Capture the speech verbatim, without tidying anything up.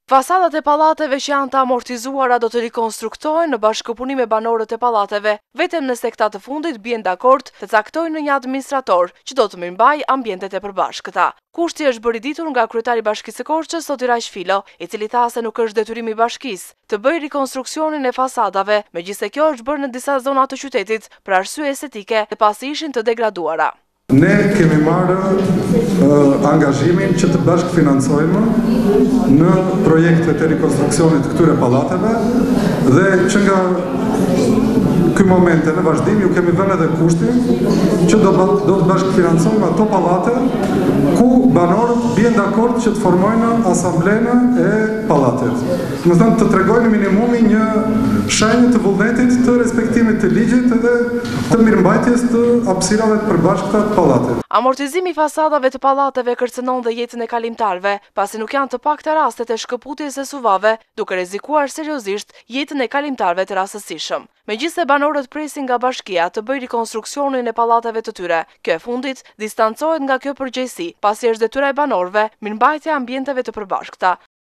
Fasadat e pallateve që janë të amortizuara do të rikonstruktohen në bashkëpunim me banorët e pallateve, vetëm nëse këta të fundit bien dakord të caktojnë në një administrator që do të mirëmbajë ambientet e përbashkëta. Kushti është bërë i ditur nga kryetari i Bashkisë së Korçës, Soti Raj Filo, i cili tha se nuk është detyrimi i bashkisë të bëjë rikonstruksionin e fasadave, megjithëse kjo është bërë në disa zona të qytetit për arsye estetike dhe pasi ishin të degraduara. Ne kemi marrë uh, angazhimin që të bashkëfinancojmë në projektet e rikonstruksionit të këtyre pallateve dhe që nga ky moment në vazhdim ju kemi vënë edhe kushtin që do, do të bashkëfinancojmë ato pallate ku banorët bien dakord që të formojnë asamblenë e pallatit. Do të thënë të tregojnë minimumi një shenjë të vullnetit të respektimit të ligjit edhe të mirëmbajtjes të hapësirave të përbashkëta të pallatit. Amortizimi i fasadave të pallateve kërcënon dhe jetën e kalimtarëve, pasi nuk janë të pakta rastet e shkëputjes së suvave, duke rrezikuar seriozisht jetën e kalimtarëve të rastësishëm. Megjithëse banorët presin nga bashkia të bëjë rikonstruksionin e pallateve të tyre, kjo e fundit distancohet nga kjo përgjegjësi, pasi është detyra e banorëve mirëmbajtja e ambienteve të përbashkëta.